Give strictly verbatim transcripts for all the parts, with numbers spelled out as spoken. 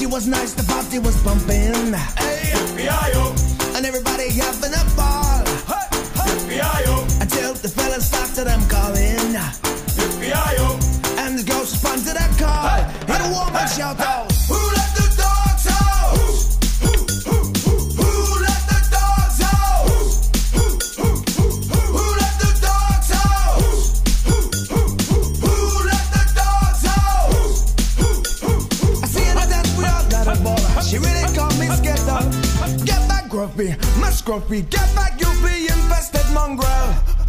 She was nice, the party was pumping. Hey, F B I O. And everybody having a ball. Hey, hey. F B I O. Until the fellas started them calling. F B I O. And the ghost responded to that call. Hey, Hit a hey, woman hey, shout hey. out. Who let the dogs out? Who, who, who, who, who let the dogs out? Who, who, who, who, who let the dogs out? Who, who, who, who let the dogs out? Who, who, who, I see her dance, we all got a ball. She really called me Skittle. Get back, Gruffy, my Scruffy. Get back, you flea infested mongrel.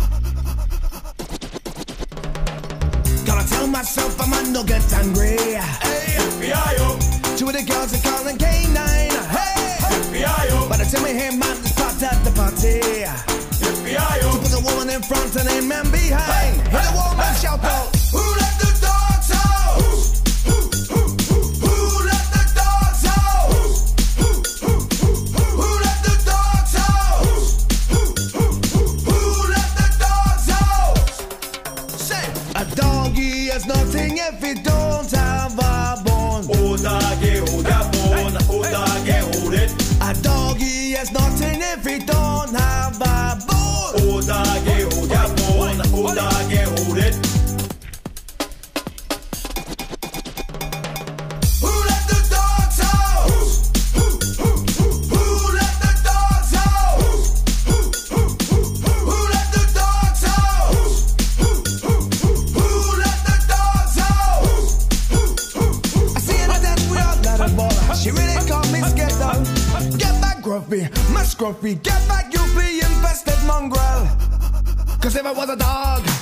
Gotta tell myself I'm a no get angry. hey, F B I O. Two of the girls are calling K nine. Hey, F B I O. by the time we hear man is part at the party. F B I O. Put a woman in front and a man behind. Hit a woman shout out. Who let the dogs out? Who, who, who, who, who let the dogs out? Who, who, who, who, who let the dogs out? Who, who, who, who let the dogs out? Say, a doggy has nothing if he don't have a bone. Oh, doggy, hold that bone. Oh, doggy, hold it. A doggy has nothing if he don't have a bone. Oh, doggy, hold that bone. Oh, doggy, hold it. Who let the dogs out? Who, who, who, who let the dogs out? Who, who, who, who, who let the dogs out? Who, who, who, who let the dogs out? Who, who, who, I see her dance, we all got a ball. She really called me Skittle. Get back, Gruffy, my Scruffy. Get back, you flea infested mongrel. Cause if I was a dog,